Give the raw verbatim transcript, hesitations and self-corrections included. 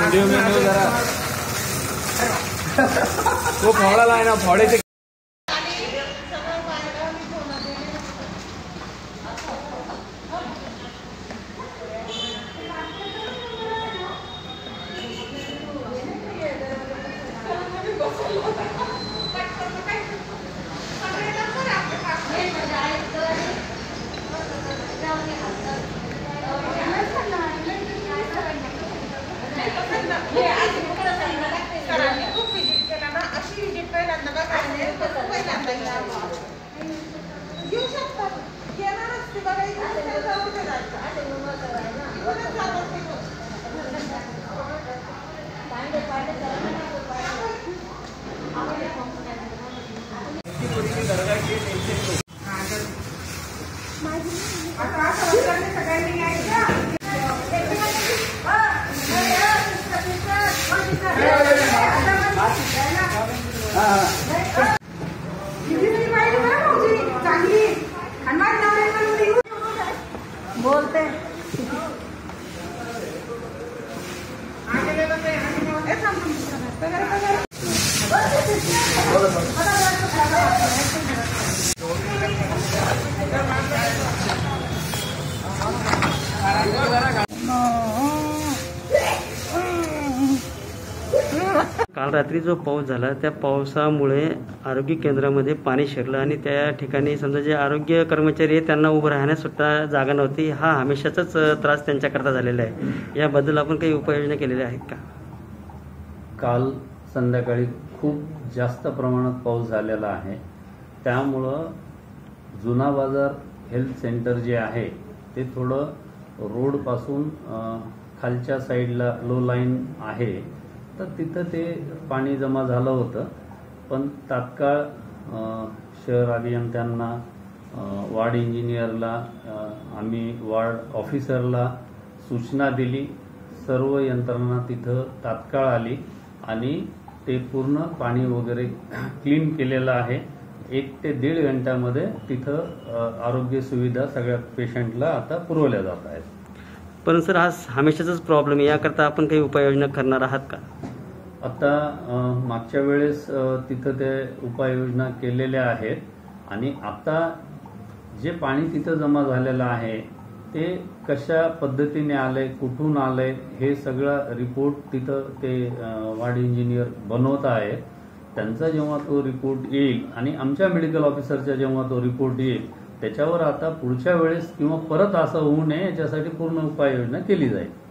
Video menu जरा तो फवळाला आहे ना फवड्याचे बोलते काल रात्री जो पाऊस झाला त्या पावसामुळे आरोग्य केंद्रामध्ये पाणी शिरलं आणि त्या ठिकाणी समजा जे आरोग्य कर्मचारी आहेत त्यांना उभं राहण्यास सुद्धा जागा नव्हती. हा हमेशाचाच त्रास त्यांच्याकरता झालेला आहे. याबद्दल आपण काही उपाययोजना केलेल्या आहेत का? काल संध्याकाळी खूप जास्त प्रमाणात पाऊस झालेला आहे. त्यामुळं जुना बाजार हेल्थ सेंटर जे आहे ते थोडं रोडपासून खालच्या साईडला लो लाईन आहे, तर तिथं ते पाणी जमा झालं होतं. पण तात्काळ शहर अभियंत्यांना, वार्ड इंजिनियरला, आम्ही वार्ड ऑफिसरला सूचना दिली. सर्व यंत्रणा तिथं तात्काळ आली आणि ते पूर्ण पाणी वगैरे क्लीन केलेलं आहे. एक ते दीड घंट्यामध्ये तिथं आरोग्य सुविधा सगळ्या पेशंटला आता पुरवल्या जात आहेत. पण सर हा हमेशाचाच प्रॉब्लेम आहे, याकरता आपण काही उपाययोजना करणार आहात का? आता मागच्या वेळेस तिथं ते उपाययोजना केलेल्या आहेत आणि आता जे पाणी तिथं जमा झालेलं आहे ते कशा पद्धतीने आलंय, कुठून आलंय, हे सगळं रिपोर्ट तिथं ते वार्ड इंजिनियर बनवत आहेत. त्यांचा जेव्हा तो रिपोर्ट येईल आणि आमच्या मेडिकल ऑफिसरचा जेव्हा तो रिपोर्ट येईल त्याच्यावर आता पुढच्या वेळेस किंवा परत असं होऊ नये याच्यासाठी पूर्ण उपाययोजना केली जाईल.